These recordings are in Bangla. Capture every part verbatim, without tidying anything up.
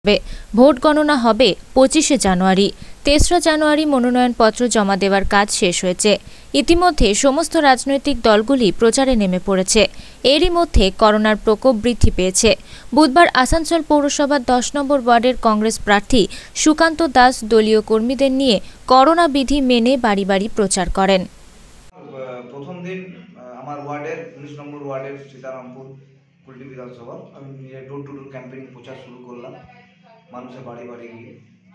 ভোট গণনা হবে পঁচিশে জানুয়ারি। তেসরা জানুয়ারি মনোনয়নপত্র জমা দেওয়ার কাজ শেষ হয়েছে। ইতিমধ্যে সমস্ত রাজনৈতিক দলগুলি প্রচারে নেমে পড়েছে। এরই মধ্যে করোনার প্রকোপ বৃদ্ধি পেয়েছে। বুধবার আসানসোল পৌরসভার দশ নম্বর ওয়ার্ডের কংগ্রেস প্রার্থী সুকান্ত দাস দলীয় কর্মীদের নিয়ে করোনা বিধি মেনে বাড়ি বাড়ি প্রচার করেন। প্রথম দিন আমার ওয়ার্ডের উনিশ নম্বর ওয়ার্ডের সীতারামপুর কুলটি বিধানসভা আমি নিজে ডোর টু ডোর ক্যাম্পেইন প্রচার শুরু করলাম মানুষের বাড়ি বাড়ি গিয়ে।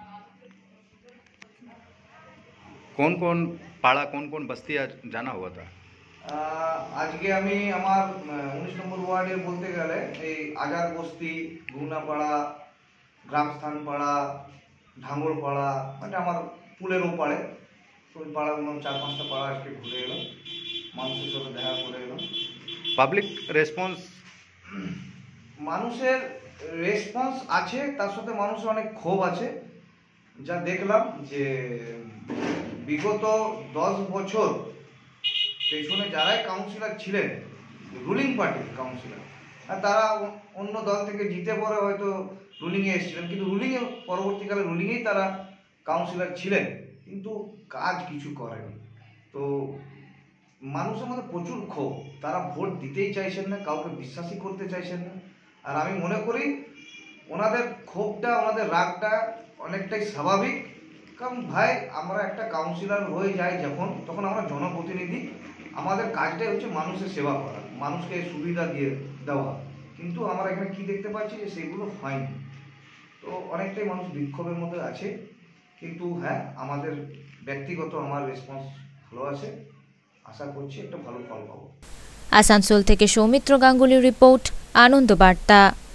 कौन कौन पाड़ा कौन कौन बस्ती आज जाना हुआ था? আজকে আমি আমার উনিশ নম্বর ওয়ার্ডে বলতে গেলে এই আজাদ বস্তি, গুনাপাড়া, গ্রামস্থান পাড়া, ঢাঙ্গর পাড়া, মানে আমার পুলের ওপারে ওই পাড়াগুলো চার পাঁচটা পাড়া আজকে ঘুরে এলাম, মানুষের সাথে দেখা করে এলাম। পাবলিক রেসপন্স, মানুষের রেসপন্স আছে, তার সাথে মানুষের অনেক ক্ষোভ আছে। যা দেখলাম যে বিগত দশ বছর পেছনে যারাই কাউন্সিলর ছিলেন, রুলিং পার্টির কাউন্সিলর, আর তারা অন্য দল থেকে জিতে পরে হয়তো রুলিংয়ে এসেছিলেন, কিন্তু রুলিংয়ে পরবর্তীকালে রুলিংয়েই তারা কাউন্সিলর ছিলেন, কিন্তু কাজ কিছু করেনি। তো মানুষের মধ্যে প্রচুর ক্ষোভ, তারা ভোট দিতেই চাইছেন না, কাউকে বিশ্বাসই করতে চাইছেন না। আর আমি মনে করি ওনাদের ক্ষোভটা, ওনাদের রাগটা অনেকটাই স্বাভাবিক, কারণ ভাই আমরা একটা কাউন্সিলর হয়ে যাই যখন, তখন আমরা জনপ্রতিনিধি, আমাদের কাজটাই হচ্ছে মানুষের সেবা করা, মানুষকে সুবিধা দিয়ে দেওয়া, কিন্তু আমরা এখানে কি দেখতে পাচ্ছি যে সেগুলো হয়নি। তো অনেকটাই মানুষ বিক্ষোভের মধ্যে আছে, কিন্তু হ্যাঁ আমাদের ব্যক্তিগত আমার রেসপন্স ভালো আছে, আশা করছি একটা ভালো ফল পাবো। আসানসোল থেকে সৌমিত্র গাঙ্গুলির রিপোর্ট, আনন্দ বার্তা।